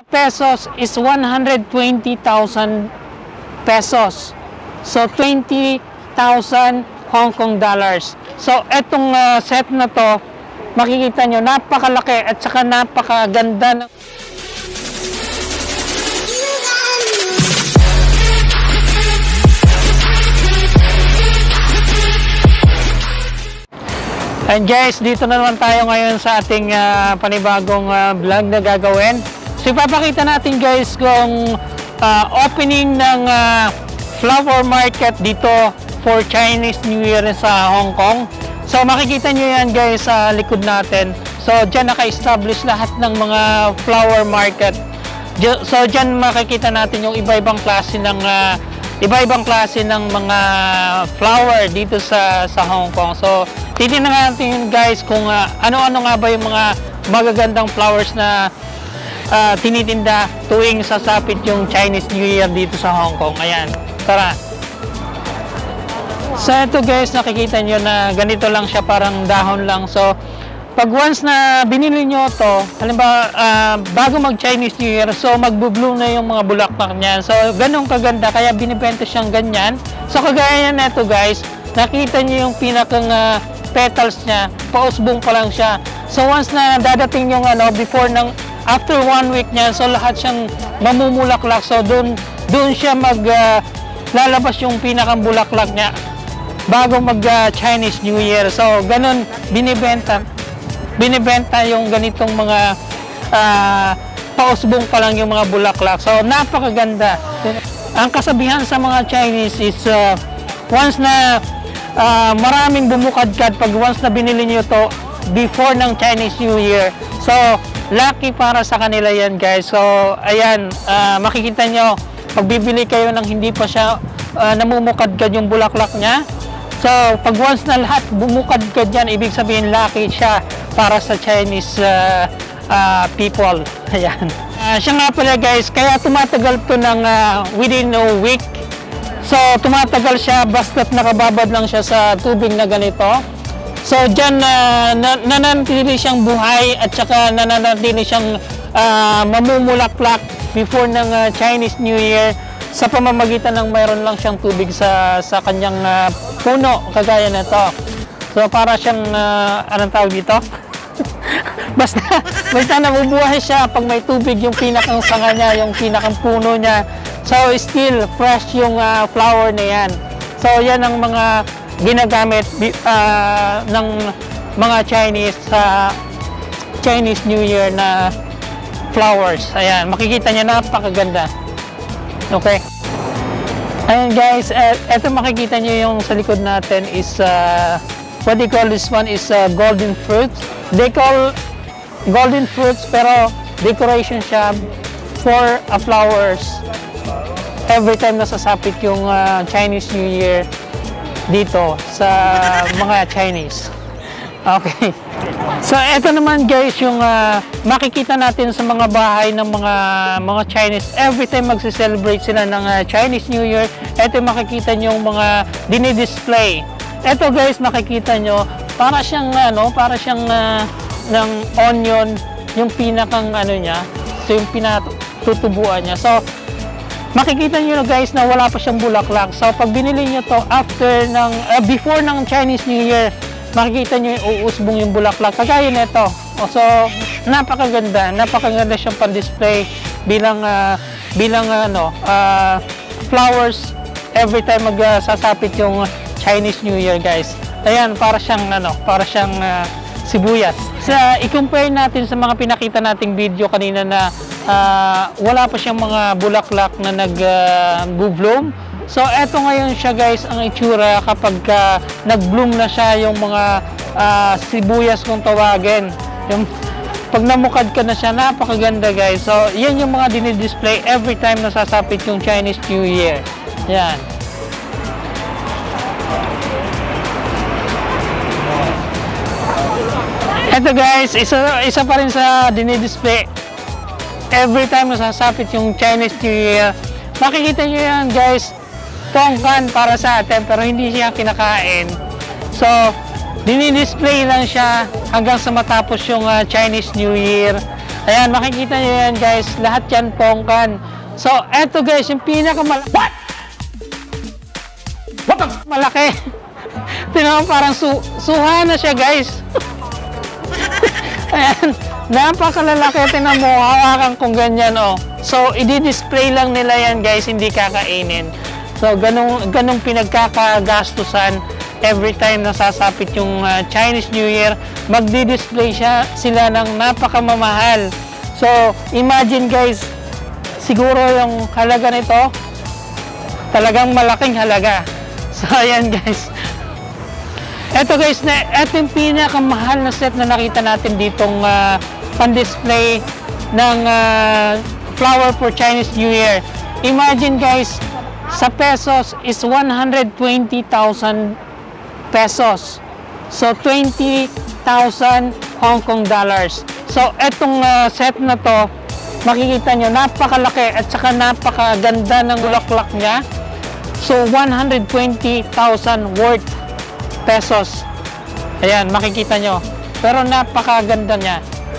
Pesos is 120,000 pesos. So 20,000 Hong Kong dollars. So etong set na to, makikita nyo napakalaki at saka napakaganda ng And guys, dito na naman tayo ngayon sa ating panibagong vlog na gagawin. So ipapakita natin guys kung opening ng flower market dito for Chinese New Year sa Hong Kong. So makikita nyo yan guys sa likod natin. So dyan naka-establish lahat ng mga flower market. So dyan makikita natin yung iba-ibang klase ng mga flower dito sa Hong Kong. So titingnan natin guys kung ano-ano nga ba yung mga magagandang flowers na tinitinda tuwing sasapit yung Chinese New Year dito sa Hong Kong. Ayan, tara. So ito guys, nakikita nyo na ganito lang siya, parang dahon lang. So pag once na binili nyo to, halimbawa bago mag Chinese New Year, so magbo-bloom na yung mga bulaklak niyan. So ganun kaganda, kaya binibenta siyang ganyan. So kagaya yan na ito guys, nakita nyo yung pinakang petals niya, pausbong pa lang siya. So once na dadating yung after 1 week niya, so lahat siyang mamumulaklak. So doon siya lalabas yung pinakang bulaklak niya bago mag Chinese New Year. So ganun binibenta yung ganitong mga pausbong pa lang yung mga bulaklak. So napakaganda. Ang kasabihan sa mga Chinese is once na maraming bumukadkad pag once na binili niyo to before ng Chinese New Year. So lucky para sa kanila yan guys. So ayan, makikita nyo pag bibili kayo ng hindi pa siya namumukadkad yung bulaklak niya. So pag once na lahat bumukadkad yan, ibig sabihin lucky siya para sa Chinese people. Ayan. Siya nga pala guys, kaya tumatagal to ng within a week. So tumatagal siya basta't nakababad lang siya sa tubig na ganito. So dyan nananatili siyang buhay at saka nananatili siyang mamumulaklak before ng Chinese New Year sa pamamagitan ng mayroon lang siyang tubig sa kanyang puno kagaya na to. So para siyang anong tawag dito? basta nabubuhay siya pag may tubig yung pinakang sanga niya, yung pinakang puno niya. So still fresh yung flower na yan. So yan ang mga ginagamit ng mga Chinese sa Chinese New Year na flowers. Ayan, makikita niya napakaganda. Okay. Ayan guys, eto makikita niyo yung sa likod natin is what they call this one is golden fruit. They call golden fruits pero decoration siya for flowers. Every time nasasapit yung Chinese New Year dito sa mga Chinese. Okay. So eto naman guys yung makikita natin sa mga bahay ng mga Chinese. Every time magse-celebrate sila ng Chinese New Year, eto makikita nyo yung mga dinidisplay. Eto guys, makikita nyo para siyang ng onion yung pinakang niya. So yung pinatutubuan niya. So makikita nyo guys na wala pa siyang bulaklak. So pag binili nyo to before ng Chinese New Year, makikita nyo yung uusbong yung bulaklak kagaya nito. So napakaganda siyang pan-display bilang flowers every time magsasapit yung Chinese New Year guys. Ayan, para siyang sibuyas. I-compare natin sa mga pinakita nating video kanina na wala pa siyang mga bulaklak na nag-bloom. So eto ngayon siya guys ang itsura kapag nag-bloom na siya yung mga sibuyas kung tawagin. Yung pag namukad ka na siya, napakaganda guys. So yan yung mga dinidisplay every time nasasapit yung Chinese New Year. Yan. Eto guys, isa pa rin sa dinidisplay every time nasasapit yung Chinese New Year. Makikita nyo yan guys, tongkan para sa atin pero hindi siya kinakain. So dinidisplay lang siya hanggang sa matapos yung Chinese New Year. Ayan, makikita nyo yan guys. Lahat yan tongkan. So, eto guys, yung pinakamalaki. What? Malaki. Tingnan mo, parang suha na siya guys. Ayan, napakalalaki. Tingnan mo, hawakan kong ganyan oh. So, i-display lang nila yan guys, hindi kakainin. So, ganong pinagkakagastusan every time nasasapit yung Chinese New Year, magdi-display sila ng napakamamahal. So, imagine guys, siguro yung halaga nito, talagang malaking halaga. So, ayan guys. Ito guys, ito yung pinakamahal na set na nakita natin ditong pan-display ng flower for Chinese New Year. Imagine guys, sa pesos is 120,000 pesos. So, 20,000 Hong Kong dollars. So, etong set na to, makikita nyo, napakalaki at saka napakaganda ng bulaklak niya. So, 120,000 worth pesos. Ayan, makikita nyo. Pero napakaganda niya.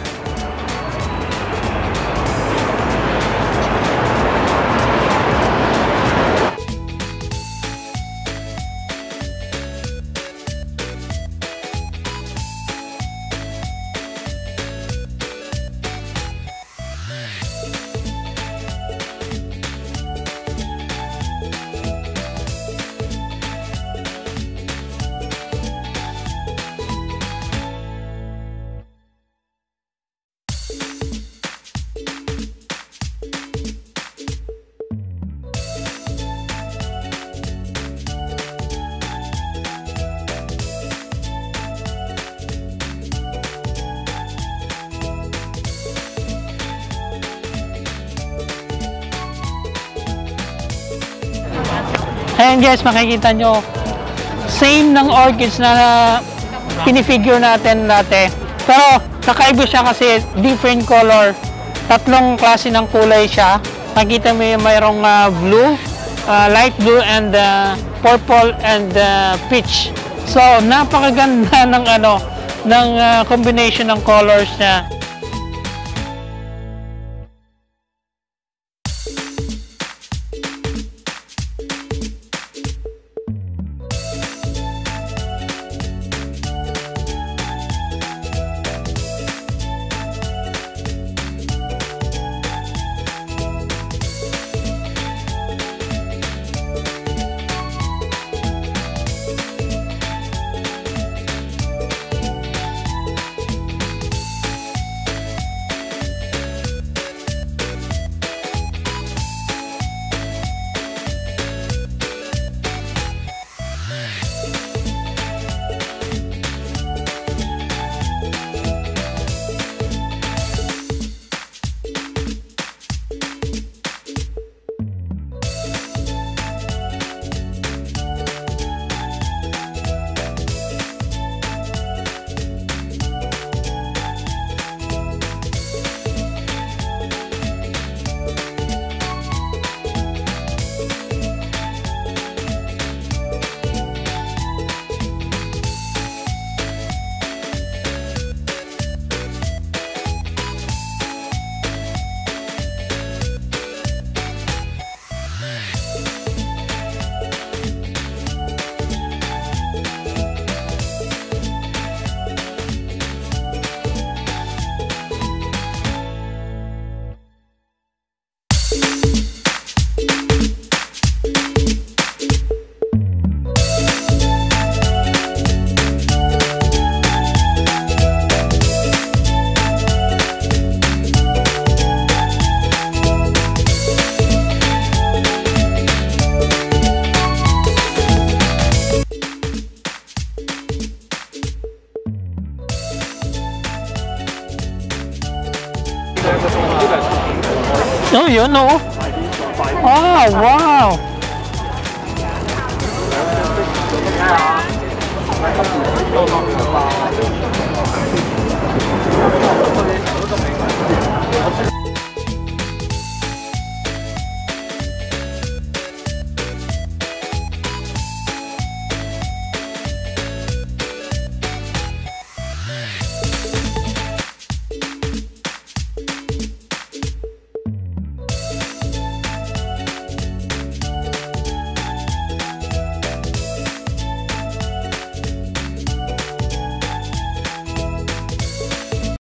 Ayan guys, makikita nyo, same ng orchids na pinifigure natin dati. Pero kakaiba siya kasi different color. Tatlong klase ng kulay siya. Makikita mo yung mayroong blue, light blue, and purple, and peach. So, napakaganda ng combination ng colors niya. Oh, yun, oh. Oh, wow.